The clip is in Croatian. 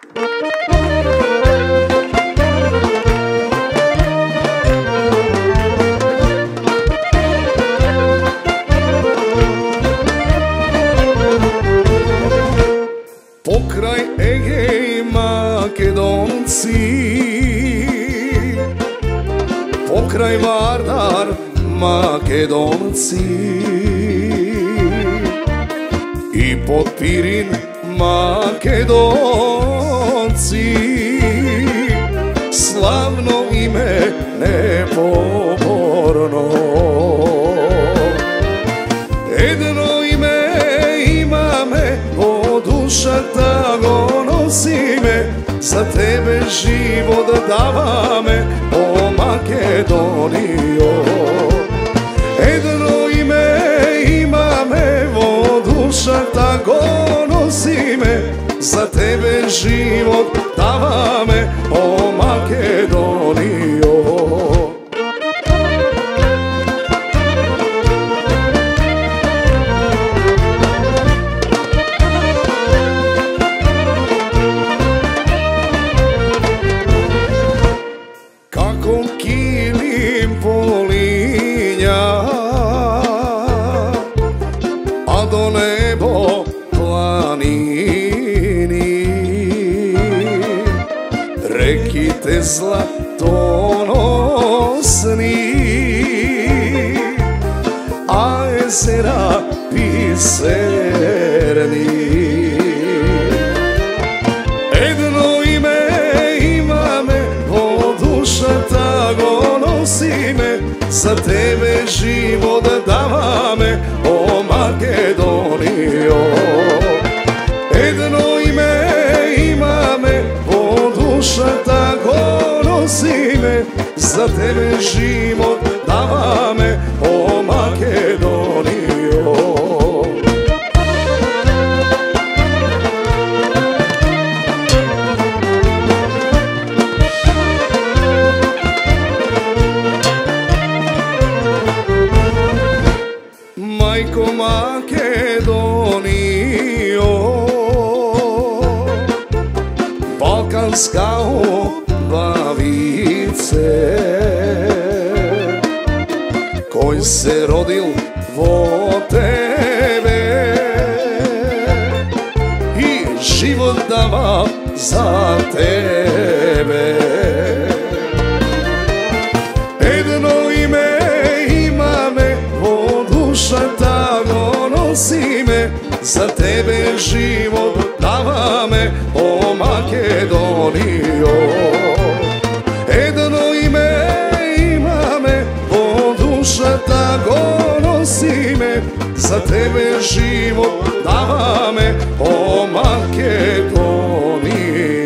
Pokraj Egej Makedonci, pokraj Vardar Makedonci, i pod Pirin Makedonci, slavno ime nepoborno. Jedno ime imame, o duša tago nosi me, za tebe život davame, o Makedonijo. Jedno ime imame, o duša tago nosi me, za tebe život davame, o Makedonijo. Kako kilim polinja, a do nebo planini, rekite zlatonosni, a jezera biserni. Jedno ime imame, o duša tago nosi me, za tebe život davame, o Makedonijo. Jedno ime imame, o duša tago nosi me, za tebe život davame, o Makedonijo. Majko Makedonijo, balkanska obavice, koji se rodil vo tebe i život dava za tebe. Jedno ime imame, o duša tago nosi me, za tebe život davame, o Makedonijo. Jedno ime imame, o duša tago nosi me, za tebe život davame, o Makedonijo.